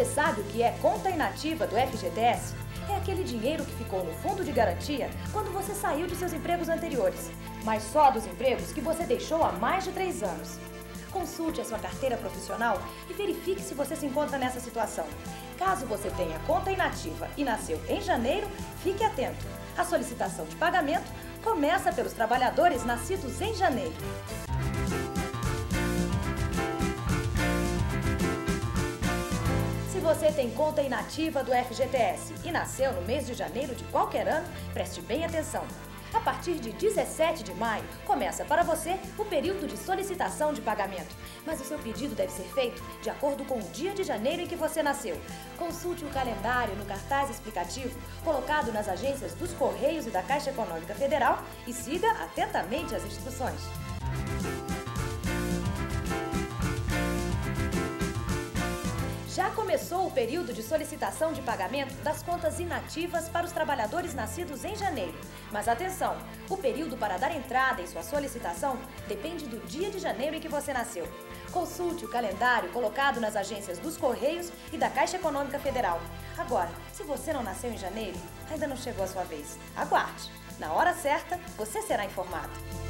Você sabe o que é conta inativa do FGTS? É aquele dinheiro que ficou no fundo de garantia quando você saiu de seus empregos anteriores, mas só dos empregos que você deixou há mais de 3 anos. Consulte a sua carteira profissional e verifique se você se encontra nessa situação. Caso você tenha conta inativa e nasceu em janeiro, fique atento. A solicitação de pagamento começa pelos trabalhadores nascidos em janeiro. Se você tem conta inativa do FGTS e nasceu no mês de janeiro de qualquer ano, preste bem atenção. A partir de 17 de maio, começa para você o período de solicitação de pagamento. Mas o seu pedido deve ser feito de acordo com o dia de janeiro em que você nasceu. Consulte o calendário no cartaz explicativo colocado nas agências dos Correios e da Caixa Econômica Federal e siga atentamente as instruções. Já começou o período de solicitação de pagamento das contas inativas para os trabalhadores nascidos em janeiro. Mas atenção, o período para dar entrada em sua solicitação depende do dia de janeiro em que você nasceu. Consulte o calendário colocado nas agências dos Correios e da Caixa Econômica Federal. Agora, se você não nasceu em janeiro, ainda não chegou a sua vez. Aguarde! Na hora certa, você será informado.